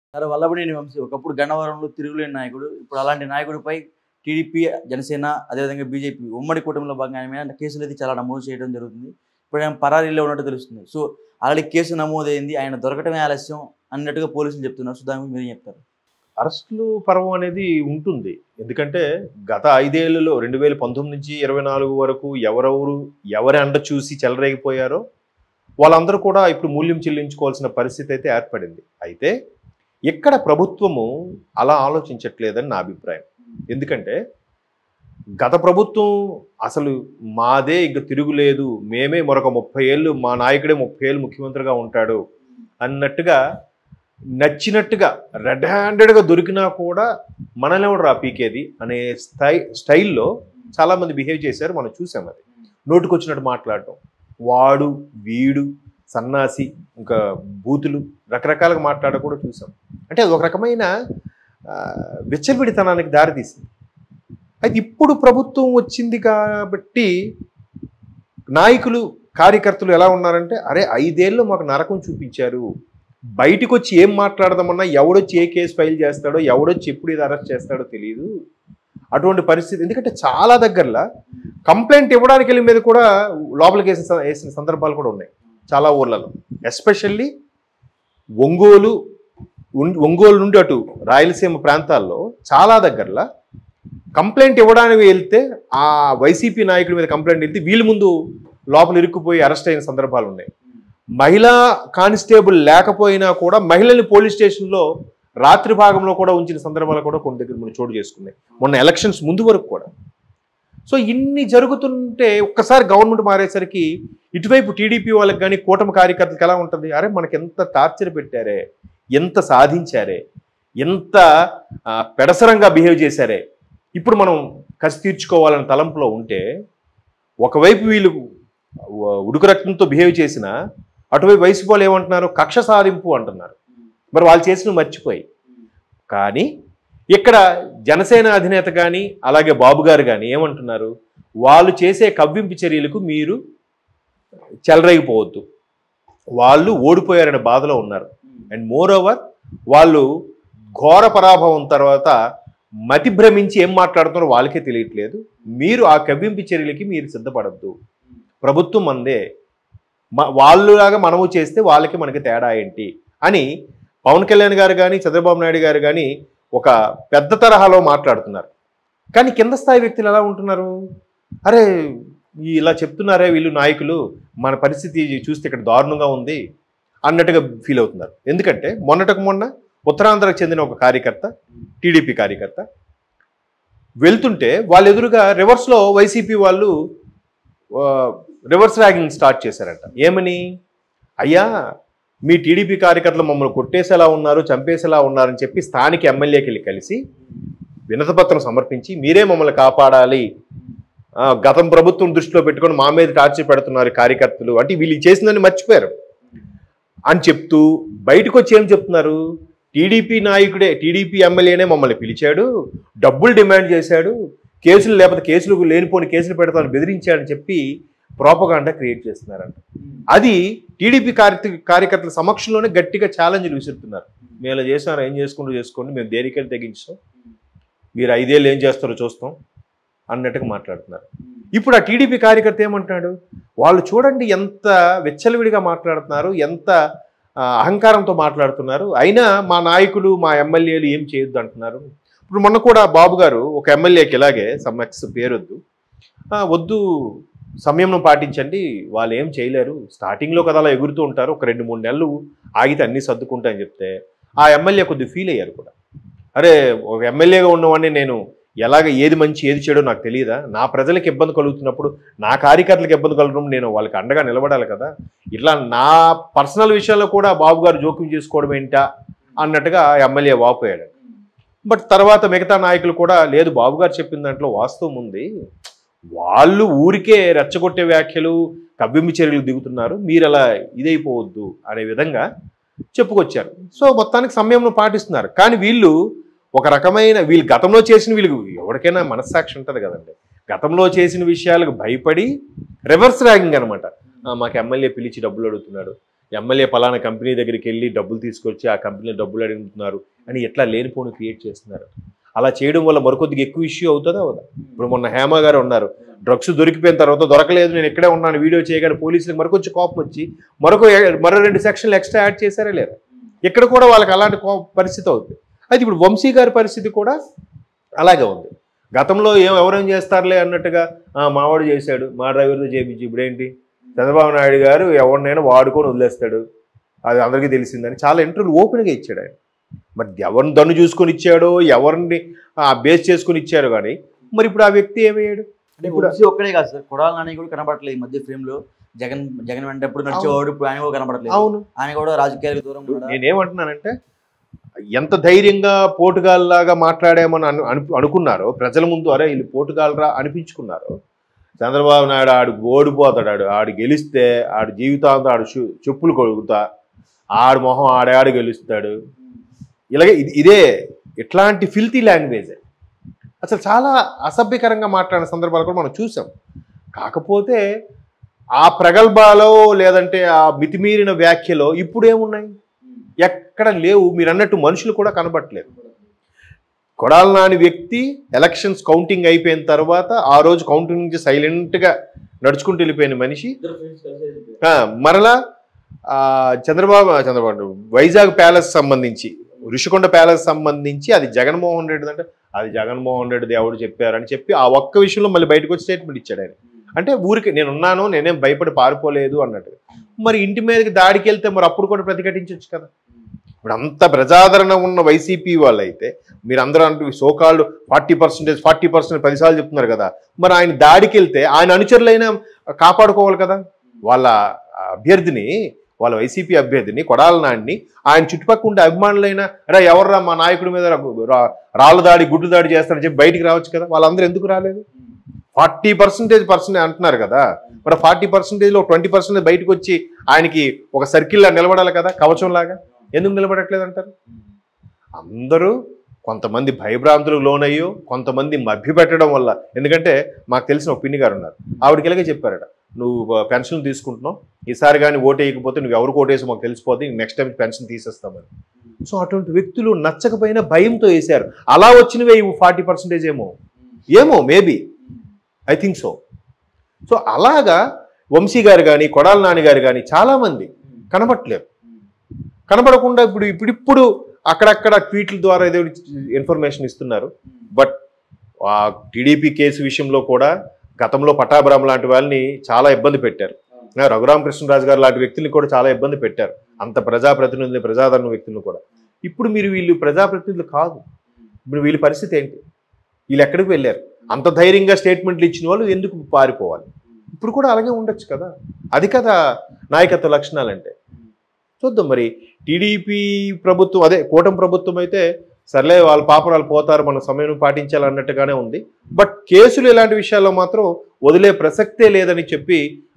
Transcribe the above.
సరే వల్లభనేని వంశీ ఒకప్పుడు గన్నవరంలో తిరుగులేని నాయకుడు. ఇప్పుడు అలాంటి నాయకుడిపై టీడీపీ, జనసేన అదేవిధంగా బీజేపీ ఉమ్మడి కూటమిలో భాగంగా ఆయన మీద కేసులైతే చాలా నమోదు చేయడం జరుగుతుంది. ఇప్పుడు ఆయన పరారీలో ఉన్నట్టు తెలుస్తుంది. సో ఆల్రెడీ కేసు నమోదైంది. ఆయన దొరకటమే ఆలస్యం అన్నట్టుగా పోలీసులు చెప్తున్నారు. సో దాని గురించి మీరేం చెప్తారు? అరెస్టులు పర్వం అనేది ఉంటుంది. ఎందుకంటే గత 5 ఏళ్లలో 2019 నుంచి 24 వరకు ఎవరి అండ చూసి చెలరేగిపోయారో వాళ్ళందరూ కూడా ఇప్పుడు మూల్యం చెల్లించుకోవాల్సిన పరిస్థితి అయితే ఏర్పడింది. అయితే ఇక్కడ ప్రభుత్వము అలా ఆలోచించట్లేదని నా అభిప్రాయం. ఎందుకంటే గత ప్రభుత్వం అసలు మాదే ఇంక తిరుగులేదు, మేమే మరొక 30 ఏళ్ళు, మా నాయకుడే 30 ఏళ్ళు ముఖ్యమంత్రిగా ఉంటాడు అన్నట్టుగా నచ్చినట్టుగా రెడ్ హ్యాండెడ్గా దొరికినా కూడా మనల్ని ఎవడు పీకేది అనే స్టైల్లో చాలామంది బిహేవ్ చేశారు. మనం చూసాం. అది నోటుకొచ్చినట్టు మాట్లాడటం, వాడు వీడు సన్నాసి ఇంకా బూతులు రకరకాలుగా మాట్లాడడం కూడా చూసాం. అంటే అది ఒక రకమైన విచ్చలవిడితనానికి దారితీసింది. అయితే ఇప్పుడు ప్రభుత్వం వచ్చింది కాబట్టి నాయకులు కార్యకర్తలు ఎలా ఉన్నారంటే, అరే 5 ఏళ్ళు మాకు నరకం చూపించారు, బయటకు వచ్చి ఏం మాట్లాడదామన్నా ఎవడొచ్చి ఏ కేసు ఫైల్ చేస్తాడో, ఎవడొచ్చి ఎప్పుడు ఇది అరెస్ట్ చేస్తాడో తెలియదు అటువంటి పరిస్థితి. ఎందుకంటే చాలా దగ్గరలో కంప్లైంట్ ఇవ్వడానికి వెళ్ళి మీద కూడా లోపలికి వేసిన సందర్భాలు కూడా ఉన్నాయి చాలా ఊర్లలో. ఎస్పెషల్లీ ఒంగోలు నుండి అటు రాయలసీమ ప్రాంతాల్లో చాలా దగ్గరలో కంప్లైంట్ ఇవ్వడానికి వెళ్తే ఆ వైసీపీ నాయకుల మీద కంప్లైంట్ వెళ్తే వీళ్ళ ముందు లోపల ఇరుక్కుపోయి అరెస్ట్ అయిన సందర్భాలు ఉన్నాయి. మహిళా కానిస్టేబుల్ లేకపోయినా కూడా మహిళల్ని పోలీస్ స్టేషన్లో రాత్రి భాగంలో కూడా ఉంచిన సందర్భాలు కూడా కొన్ని దగ్గర మనం చోటు చేసుకున్నాయి, మొన్న ఎలక్షన్స్ ముందు వరకు కూడా. సో ఇన్ని జరుగుతుంటే ఒక్కసారి గవర్నమెంట్ మారేసరికి ఇటువైపు టీడీపీ వాళ్ళకి కానీ కూటమి కార్యకర్తలకు ఎలా ఉంటుంది, అరే మనకి ఎంత టార్చర్ పెట్టారే, ఎంత సాధించారే, ఎంత పెడసరంగా బిహేవ్ చేశారే, ఇప్పుడు మనం కసి తీర్చుకోవాలని తలంపులో ఉంటే ఒకవైపు వీళ్ళు ఉడుకు రక్తంతో బిహేవ్ చేసిన అటువైపు వయసు వాళ్ళు ఏమంటున్నారు, కక్ష సాధింపు అంటున్నారు. మరి వాళ్ళు చేసిన మర్చిపోయి. కానీ ఇక్కడ జనసేన అధినేత కానీ అలాగే బాబు గారు కానీ ఏమంటున్నారు, వాళ్ళు చేసే కవ్వింపు చర్యలకు మీరు చెలరేగిపోవద్దు, వాళ్ళు ఓడిపోయారనే బాధలో ఉన్నారు. అండ్ మోర్ ఓవర్ వాళ్ళు ఘోర పరాభవం తర్వాత మతి భ్రమించి ఏం మాట్లాడుతున్నారో వాళ్ళకే తెలియట్లేదు. మీరు ఆ కవ్వింపు చర్యలకి మీరు సిద్ధపడద్దు, ప్రభుత్వం మందే, వాళ్ళులాగా మనము చేస్తే వాళ్ళకి మనకి తేడా ఏంటి అని పవన్ కళ్యాణ్ గారు కానీ చంద్రబాబు నాయుడు గారు కానీ ఒక పెద్ద తరహాలో మాట్లాడుతున్నారు. కానీ కింద స్థాయి వ్యక్తులు ఎలా ఉంటున్నారు, అరే ఇలా చెప్తున్నారే వీళ్ళు నాయకులు, మన పరిస్థితి చూస్తే ఇక్కడ దారుణంగా ఉంది అన్నట్టుగా ఫీల్ అవుతున్నారు. ఎందుకంటే మొన్న ఉత్తరాంధ్రకు చెందిన ఒక కార్యకర్త, టీడీపీ కార్యకర్త వెళ్తుంటే వాళ్ళ ఎదురుగా రివర్స్లో వైసీపీ వాళ్ళు రివర్స్ ర్యాగింగ్ స్టార్ట్ చేశారంట. ఏమని, అయ్యా మీ టీడీపీ కార్యకర్తలు మమ్మల్ని కొట్టేసేలా ఉన్నారు, చంపేసేలా ఉన్నారని చెప్పి స్థానిక ఎమ్మెల్యేకి వెళ్ళి కలిసి వినతిపత్రం సమర్పించి మీరే మమ్మల్ని కాపాడాలి, గతం ప్రభుత్వం దృష్టిలో పెట్టుకొని మా మీద టార్చర్ పెడుతున్నారు కార్యకర్తలు అంటే వీళ్ళు చేసిందని మర్చిపోయారు అని చెప్తూ బయటకు వచ్చి ఏం చెప్తున్నారు, టీడీపీ నాయకుడే, టీడీపీ ఎమ్మెల్యేనే మమ్మల్ని పిలిచాడు, డబ్బులు డిమాండ్ చేశాడు, కేసులు లేకపోతే కేసులు లేనిపోని కేసులు పెడతామని బెదిరించాడని చెప్పి ప్రోపగాండా క్రియేట్ చేస్తున్నారంట. అది టీడీపీ కార్యకర్తల సమక్షంలోనే గట్టిగా ఛాలెంజ్లు విసురుతున్నారు. మేము ఇలా చేసాం, ఏం చేసుకుంటూ చేసుకోండి, మేము దేనికెళ్ళి తెగించాం, మీరు 5 ఏళ్ళు ఏం చేస్తారో చూస్తాం అన్నట్టుగా మాట్లాడుతున్నారు. ఇప్పుడు ఆ టీడీపీ కార్యకర్త ఏమంటున్నాడు, వాళ్ళు చూడండి ఎంత విచ్చలవిడిగా మాట్లాడుతున్నారు, ఎంత అహంకారంతో మాట్లాడుతున్నారు, అయినా మా నాయకులు మా ఎమ్మెల్యేలు ఏం చేయొద్దు అంటున్నారు. ఇప్పుడు మొన్న కూడా బాబు గారు ఒక ఎమ్మెల్యేకి ఇలాగే సమ్మెక్స్ పేరొద్దు, వద్దు సంయమనం పాటించండి, వాళ్ళు ఏం చేయలేరు, స్టార్టింగ్లో కదా అలా ఎగురుతూ ఉంటారు, ఒక 2-3 నెలలు ఆగితే అన్నీ సర్దుకుంటాయని చెప్తే ఆ ఎమ్మెల్యే కొద్దిగా ఫీల్ అయ్యారు కూడా. అరే ఒక ఎమ్మెల్యేగా ఉన్నవాడిని నేను ఎలాగ ఏది మంచి ఏది చెడో నాకు తెలియదా, నా ప్రజలకు ఇబ్బంది కలుగుతున్నప్పుడు నా కార్యకర్తలకు ఇబ్బంది కలుగుతున్నప్పుడు నేను వాళ్ళకి అండగా నిలబడాలి కదా, ఇట్లా నా పర్సనల్ విషయాల్లో కూడా బాబు గారు జోక్యం చేసుకోవడం ఏంటా అన్నట్టుగా ఎమ్మెల్యే వాపోయాడు. బట్ తర్వాత మిగతా నాయకులు కూడా లేదు, బాబు గారు చెప్పిన దాంట్లో వాస్తవం ఉంది, వాళ్ళు ఊరికే రెచ్చగొట్టే వ్యాఖ్యలు కవ్వింపు చర్యలు దిగుతున్నారు, మీరు అలా ఇదైపోవద్దు అనే విధంగా చెప్పుకొచ్చారు. సో మొత్తానికి సంయమనం పాటిస్తున్నారు. కానీ వీళ్ళు ఒక రకమైన వీళ్ళు గతంలో చేసిన వీళ్ళకి ఎవరికైనా మనస్సాక్షి ఉంటుంది కదండి, గతంలో చేసిన విషయాలకు భయపడి రివర్స్ ర్యాగింగ్ అనమాట. మాకు ఎమ్మెల్యే పిలిచి డబ్బులు అడుగుతున్నాడు, ఎమ్మెల్యే పలానా కంపెనీ దగ్గరికి వెళ్ళి డబ్బులు తీసుకొచ్చి ఆ కంపెనీలో డబ్బులు అడుగుతున్నారు అని ఎట్లా లేనిపోను క్రియేట్ చేస్తున్నారు. అలా చేయడం వల్ల మరికొద్దిగా ఎక్కువ ఇష్యూ అవుతుందా అవుదా? ఇప్పుడు మొన్న హేమ గారు ఉన్నారు, డ్రగ్స్ దొరికిపోయిన తర్వాత దొరకలేదు నేను ఇక్కడే ఉన్నాను వీడియో చేయగానే పోలీసులకు మరికొంచెం కోపం వచ్చి మరో 2 సెక్షన్లు ఎక్స్ట్రా యాడ్ చేశారా లేదా? ఇక్కడ కూడా వాళ్ళకి అలాంటి పరిస్థితి అవుతుంది. అయితే ఇప్పుడు వంశీ గారి పరిస్థితి కూడా అలాగే ఉంది. గతంలో ఎవరేం చేస్తారులే అన్నట్టుగా మావాడు చేశాడు, మా డ్రైవర్తో చేయించి ఇప్పుడేంటి చంద్రబాబు నాయుడు గారు ఎవరినైనా వాడుకొని వదిలేస్తాడు, అది అందరికీ తెలిసిందని చాలా ఇంటర్వ్యూలు ఓపెన్గా ఇచ్చాడు ఆయన. మరి ఎవరిని దన్ను చూసుకొని ఇచ్చాడో ఎవరిని బేస్ చేసుకుని ఇచ్చారు కానీ మరి ఇప్పుడు ఆ వ్యక్తి ఏమయ్యాడు? ఇప్పుడు ఒక్కడే కాదు సార్, కొడాలి నాని కూడా కనబడట్లేదు ఈ మధ్య ఫ్రేమ్ లో. జగన్ వెంట ఎప్పుడు నడిచేవాడు, ఇప్పుడు ఆయన కూడా కనబడట్లేదు. అవును, ఆయన కూడా రాజకీయాలకు దూరం. నేనేమంటున్నానంటే ఎంత ధైర్యంగా పోటుగాల్ లాగా మాట్లాడామని అనుకున్నారో ప్రజల ముందు, అరే వీళ్ళు పోటుగాలరా అనిపించుకున్నారు. చంద్రబాబు నాయుడు ఆడు ఓడిపోతాడు, ఆడు గెలిస్తే ఆడు జీవితాంతం ఆడు చెప్పులు కొడుకుతా, ఆడు మొహం ఆడాడు గెలుస్తాడు, ఇలాగే ఇదే ఇట్లాంటి ఫిల్తీ లాంగ్వేజ్ అసలు చాలా అసభ్యకరంగా మాట్లాడిన సందర్భాలు కూడా మనం చూసాం. కాకపోతే ఆ ప్రగల్భాలో లేదంటే ఆ మితిమీరిన వ్యాఖ్యలో ఇప్పుడు ఏమున్నాయి? ఎక్కడ లేవు. మీరు అన్నట్టు మనుషులు కూడా కనబట్టలేదు. కొడాలి నాని వ్యక్తి ఎలక్షన్స్ కౌంటింగ్ అయిపోయిన తర్వాత ఆ రోజు కౌంటింగ్ నుంచి సైలెంట్గా నడుచుకుంటూ వెళ్ళిపోయిన మనిషి మరలా చంద్రబాబు వైజాగ్ ప్యాలెస్ సంబంధించి, ఋషికొండ ప్యాలెస్ సంబంధించి అది జగన్మోహన్ రెడ్డి అంటే అది జగన్మోహన్ రెడ్డి దేవుడు చెప్పారని చెప్పి ఆ ఒక్క విషయంలో మళ్ళీ బయటకు వచ్చి స్టేట్మెంట్ ఇచ్చాడు ఆయన. అంటే ఊరికి నేనున్నాను, నేనేం భయపడి పారిపోలేదు అన్నట్టు. మరి ఇంటి మీదకి దాడికి వెళ్తే మరి అప్పుడు కూడా ప్రతిఘటించవచ్చు కదా. ఇప్పుడు అంత ప్రజాదరణ ఉన్న వైసీపీ వాళ్ళు అయితే మీరు అందరూ అంటూ సోకాళ్ళు 40% 10 సార్లు చెప్తున్నారు కదా, మరి ఆయన దాడికి వెళ్తే ఆయన అనుచరులైనా కాపాడుకోవాలి కదా. వాళ్ళ అభ్యర్థిని, వాళ్ళ వైసీపీ అభ్యర్థిని కొడాలి నాన్ని ఆయన చుట్టుపక్కల ఉండే అభిమానులైనా అరే ఎవర్రా మా నాయకుడి మీద రాళ్ళ దాడి గుడ్డు దాడి చేస్తారని చెప్పి బయటికి రావచ్చు కదా. వాళ్ళందరూ ఎందుకు రాలేదు? 40% అంటున్నారు కదా, మరి 40%లో 20% బయటకు వచ్చి ఆయనకి ఒక సర్కిల్లా నిలబడాలి కదా, కవచం లాగా. ఎందుకు నిలబడట్లేదు అంటారు? అందరూ కొంతమంది భయభ్రాంతులకు లోనయ్యో, కొంతమంది మభ్యపెట్టడం వల్ల. ఎందుకంటే మాకు తెలిసిన ఒక పిన్ని గారు ఉన్నారు, ఆవిడకి ఇలాగే చెప్పారట, నువ్వు పెన్షన్ తీసుకుంటున్నావు, ఈసారి కానీ ఓటు వేయకపోతే నువ్వు ఎవరికి ఓటేసి మాకు తెలిసిపోతే నెక్స్ట్ టైం పెన్షన్ తీసేస్తామని. సో అటువంటి వ్యక్తులు నచ్చకపోయినా భయంతో వేశారు. అలా వచ్చినవే 40% ఏమో maybe, I think so. So అలాగా వంశీ గారు కానీ కొడాలి నాని గారు కానీ చాలామంది కనబట్టలేరు. కనబడకుండా ఇప్పుడు అక్కడక్కడ ట్వీట్ల ద్వారా ఏదో ఇన్ఫర్మేషన్ ఇస్తున్నారు. బట్ ఆ టీడీపీ కేసు విషయంలో కూడా గతంలో పటాభిరామ్ లాంటి వాళ్ళని చాలా ఇబ్బంది పెట్టారు. రఘురామకృష్ణరాజు గారు లాంటి వ్యక్తుల్ని కూడా చాలా ఇబ్బంది పెట్టారు. అంత ప్రజాప్రతినిధులు, ప్రజాదరణ వ్యక్తులను కూడా. ఇప్పుడు వీళ్ళు ప్రజాప్రతినిధులు కాదు. ఇప్పుడు వీళ్ళ పరిస్థితి ఏంటి? వీళ్ళు ఎక్కడికి వెళ్ళారు? అంత ధైర్యంగా స్టేట్మెంట్లు ఇచ్చిన వాళ్ళు ఎందుకు పారిపోవాలి? ఇప్పుడు కూడా అలాగే ఉండొచ్చు కదా. అది కదా నాయకత్వ లక్షణాలు అంటే. చూద్దాం మరి. టీడీపీ ప్రభుత్వం, అదే కూటమి ప్రభుత్వం అయితే సర్లే వాళ్ళ పాపరాలు పోతారు, మన సమయం పాటించాలన్నట్టుగానే ఉంది. బట్ కేసులు ఇలాంటి విషయాల్లో మాత్రం వదిలే ప్రసక్తే లేదని చెప్పి